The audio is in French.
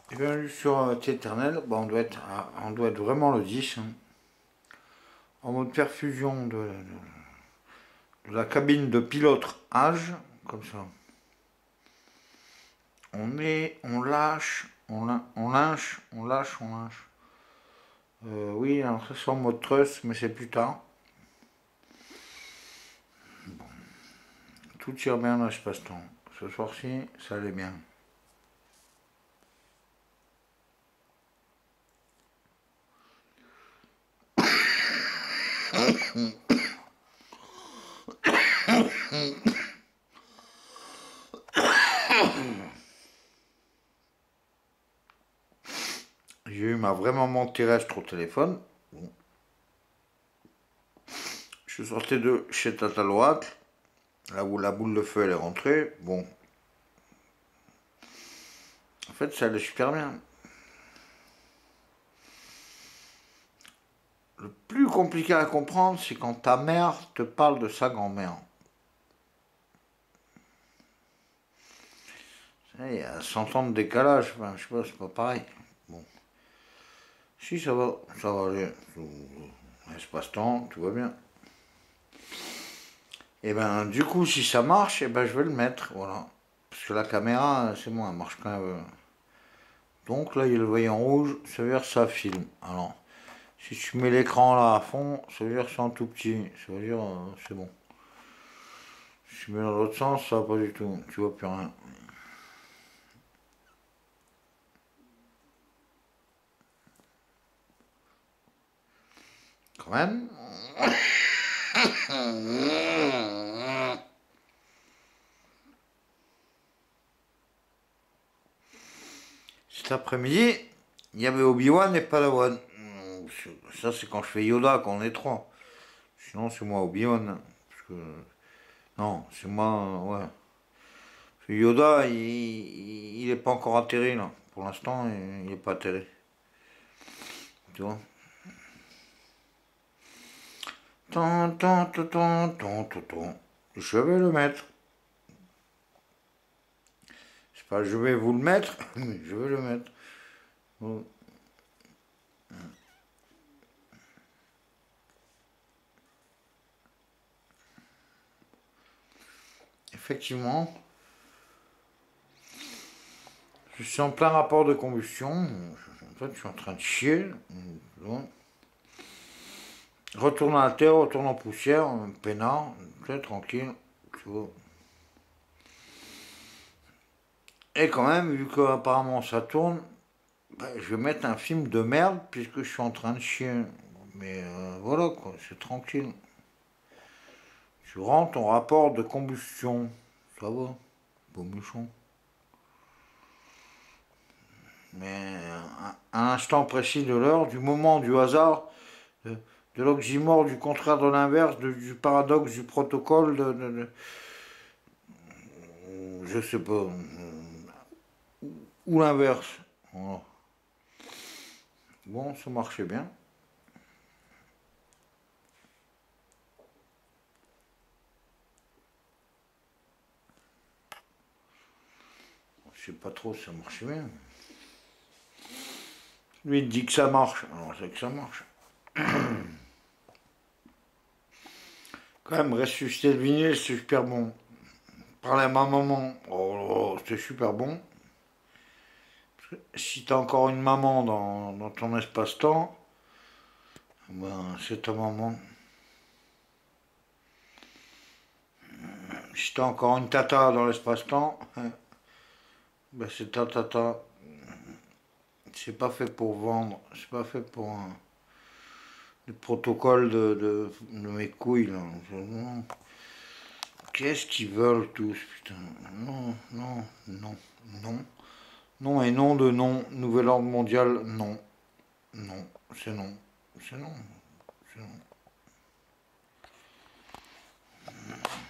Et bien sur T-Eternel, bah, on doit être vraiment le 10. Hein. En mode perfusion de la cabine de pilote âge, comme ça. On lâche, on lâche, on lâche, on lâche. Oui, alors ça c'est en mode trust, mais c'est plus tard. Bon. Tout tire bien dans l'espace-temps. Ce soir-ci, ça allait bien. J'ai eu ma vraie maman terrestre au téléphone. Bon. Je sortais de chez Tata Loac, là où la boule de feu elle est rentrée. Bon. En fait, ça allait super bien. Le plus compliqué à comprendre, c'est quand ta mère te parle de sa grand-mère. Il y a 100 ans de décalage, enfin, je sais pas, c'est pas pareil. Bon. Si, ça va aller. Espace-temps, tout va bien. Et ben, du coup, si ça marche, et ben, je vais le mettre, voilà. Parce que la caméra, c'est bon, elle marche quand même. Donc là, il y a le voyant rouge, ça veut dire que ça filme. Alors, si tu mets l'écran là à fond, ça veut dire que c'est en tout petit. Ça veut dire, c'est bon. Si tu mets dans l'autre sens, ça va pas du tout. Tu vois plus rien. Quand même. Cet après-midi, il y avait Obi-Wan et Padawan. Ça, c'est quand je fais Yoda, qu'on est trois. Sinon, c'est moi Obi-Wan. Parce que... Non, c'est moi, ouais. Parce que Yoda, il est pas encore atterri, là. Pour l'instant, il est pas atterri. Tu vois. Tant, tant, tant, tant, tant, tant, tant. Je vais le mettre. C'est pas je vais vous le mettre, mais je vais le mettre. Bon. Effectivement, je suis en plein rapport de combustion. En fait, je suis en train de chier. Bon. Retourne à la terre, retourne en poussière, peinard, très tranquille, tu vois. Et quand même, vu qu'apparemment ça tourne, bah, je vais mettre un film de merde puisque je suis en train de chier. Mais voilà quoi, c'est tranquille. Tu rends ton rapport de combustion. Ça va, pas méchant. Mais à un instant précis de l'heure, du moment, du hasard, de l'oxymore, du contraire de l'inverse, du paradoxe, du protocole, je sais pas, ou l'inverse. Voilà. Bon, ça marchait bien. Je sais pas trop si ça marchait bien. Lui, il dit que ça marche, alors c'est que ça marche. Quand même, ressusciter le vinyle, c'est super bon. Parler à ma maman, oh, c'est super bon. Si t'as encore une maman dans ton espace-temps, ben, c'est ta maman. Si t'as encore une tata dans l'espace-temps, ben, c'est ta tata. C'est pas fait pour vendre, c'est pas fait pour le protocole de mes couilles là. Qu'est-ce qu'ils veulent tous, putain. Non, non, non, non. Non et non de non. Nouvel ordre mondial, non. Non, c'est non. C'est non. C'est non.